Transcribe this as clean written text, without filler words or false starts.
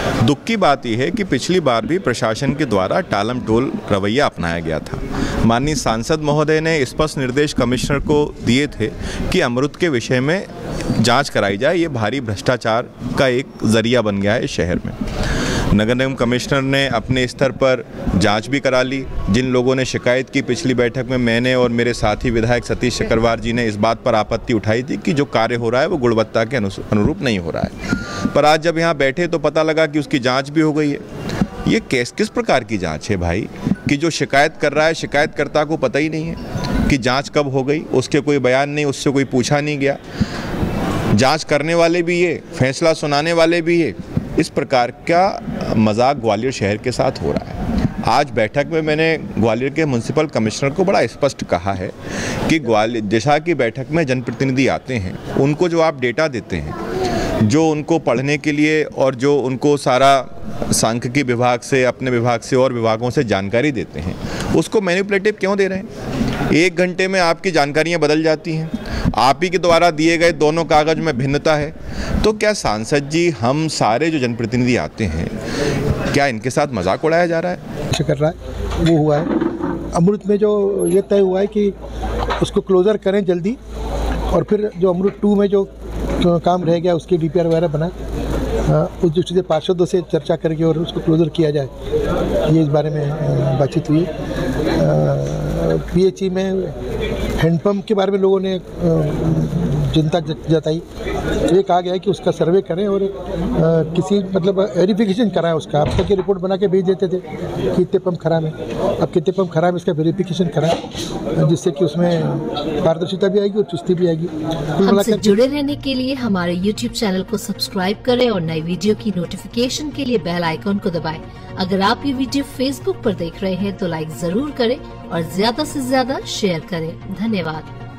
दुख की बात यह है कि पिछली बार भी प्रशासन के द्वारा टालम टोल रवैया अपनाया गया था। माननीय सांसद महोदय ने स्पष्ट निर्देश कमिश्नर को दिए थे कि अमृत के विषय में जांच कराई जाए। ये भारी भ्रष्टाचार का एक जरिया बन गया है इस शहर में। नगर निगम कमिश्नर ने अपने स्तर पर जांच भी करा ली। जिन लोगों ने शिकायत की पिछली बैठक में, मैंने और मेरे साथी विधायक सतीश चक्रवार जी ने इस बात पर आपत्ति उठाई थी कि जो कार्य हो रहा है वो गुणवत्ता के अनुरूप नहीं हो रहा है। पर आज जब यहाँ बैठे तो पता लगा कि उसकी जांच भी हो गई है। ये किस प्रकार की जांच है भाई, कि जो शिकायत कर रहा है शिकायतकर्ता को पता ही नहीं है कि जांच कब हो गई, उसके कोई बयान नहीं, उससे कोई पूछा नहीं गया। जांच करने वाले भी ये, फैसला सुनाने वाले भी ये। इस प्रकार का मजाक ग्वालियर शहर के साथ हो रहा है। आज बैठक में मैंने ग्वालियर के म्युनिसिपल कमिश्नर को बड़ा स्पष्ट कहा है कि ग्वालियर दिशा की बैठक में जनप्रतिनिधि आते हैं, उनको जो आप डेटा देते हैं, जो उनको पढ़ने के लिए और जो उनको सारा सांख्यिकी विभाग से, अपने विभाग से और विभागों से जानकारी देते हैं, उसको मैनिपुलेटिव क्यों दे रहे हैं? 1 घंटे में आपकी जानकारियाँ बदल जाती हैं। आप ही के द्वारा दिए गए दोनों कागज में भिन्नता है। तो क्या सांसद जी, हम सारे जो जनप्रतिनिधि आते हैं, क्या इनके साथ मजाक उड़ाया जा रहा है? कर रहा है वो हुआ है। अमृत में जो ये तय हुआ है कि उसको क्लोज़र करें जल्दी, और फिर जो अमृत 2 में जो काम रह गया उसकी DPR वगैरह बना, उस दृष्टि से पार्षदों से चर्चा करके और उसको क्लोज़र किया जाए, ये इस बारे में बातचीत हुई। PHE में हैंडपम्प के बारे में लोगों ने चिंता जताई। ये कहा गया है कि उसका सर्वे करें और किसी मतलब वेरिफिकेशन कराएं उसका। अब तक ये रिपोर्ट बना के भेज देते थे कि कितने पंप खराब है, अब कितने पंप खराब है इसका वेरिफिकेशन कराएं, जिससे कि उसमें पारदर्शिता भी आएगी और चुस्ती भी आएगी। हमसे जुड़े रहने के लिए हमारे YouTube चैनल को सब्सक्राइब करें और नई वीडियो की नोटिफिकेशन के लिए बेल आइकॉन को दबाएं। अगर आप ये वीडियो Facebook पर देख रहे हैं तो लाइक जरूर करें और ज्यादा से ज्यादा शेयर करें। धन्यवाद।